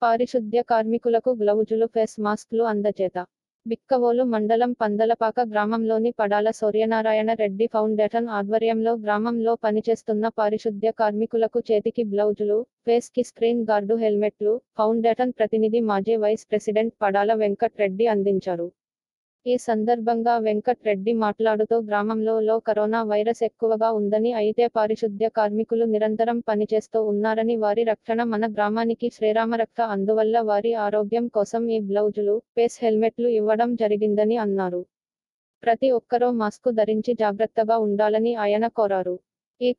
పారిశుద్ధ్య కార్మికులకు గ్లౌజులు, ఫేస్ మాస్క్లు అందజేత. బిక్కవోలు మండలం పందలపాక గ్రామంలోని పడాల సూర్యనారాయణ రెడ్డి ఫౌండేషన్ ఆధ్వర్యంలో గ్రామంలో పనిచేస్తున్న పారిశుద్ధ్య కార్మికులకు చేతికి బ్లౌజులు, ఫేస్ కి స్క్రీన్ గార్డు హెల్మెట్లు ఫౌండేషన్ ప్రతినిధి మాజీ వైస్ ప్రెసిడెంట్ పడాల వెంకట్ రెడ్డి అందించారు. ఈ సందర్భంగా వెంకట్ రెడ్డి మాట్లాడుతూ గ్రామంలో కరోనా వైరస్ ఎక్కువగా ఉందని, అయితే పారిశుద్ధ్య కార్మికులు నిరంతరం పనిచేస్తూ ఉన్నారని, వారి రక్షణ మన గ్రామానికి శ్రీరామరక్ష, అందువల్ల వారి ఆరోగ్యం కోసం ఈ బ్లౌజులు, ఫేస్ హెల్మెట్లు ఇవ్వడం జరిగిందని అన్నారు. ప్రతి ఒక్కరూ మాస్కు ధరించి జాగ్రత్తగా ఉండాలని ఆయన కోరారు. ఈ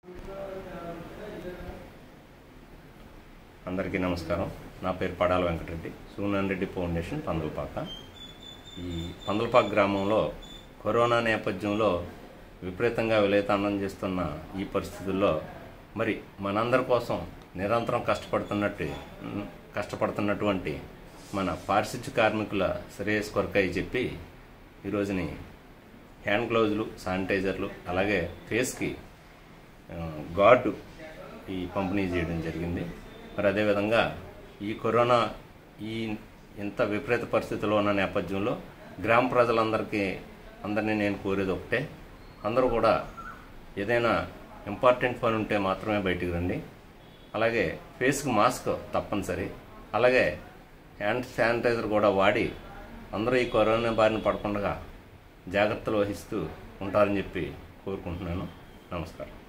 అందరికీ నమస్కారం. నా పేరు పడాల వెంకటరెడ్డి, సూనాన్ రెడ్డి ఫౌండేషన్ పందలపాక. ఈ పందలపాక గ్రామంలో కరోనా నేపథ్యంలో విపరీతంగా విలయతాండం చేస్తున్న ఈ పరిస్థితుల్లో మరి మనందరి కోసం నిరంతరం కష్టపడుతున్నటువంటి మన పారిశుద్ధ్య కార్మికుల శ్రేయస్ కొరకై చెప్పి ఈరోజుని హ్యాండ్ గ్లౌజులు, శానిటైజర్లు, అలాగే ఫేస్కి గార్డు ఈ పంపిణీ చేయడం జరిగింది. మరి అదేవిధంగా ఈ కరోనా ఇంత విపరీత పరిస్థితుల్లో ఉన్న నేపథ్యంలో గ్రామ అందరినీ నేను కోరేది ఒకటే, అందరూ కూడా ఏదైనా ఇంపార్టెంట్ పని ఉంటే మాత్రమే బయటికి రండి. అలాగే ఫేస్కి మాస్క్ తప్పనిసరి, అలాగే హ్యాండ్ శానిటైజర్ కూడా వాడి అందరూ ఈ కరోనా బారిన పడకుండా జాగ్రత్తలు వహిస్తూ ఉంటారని చెప్పి కోరుకుంటున్నాను. నమస్కారం.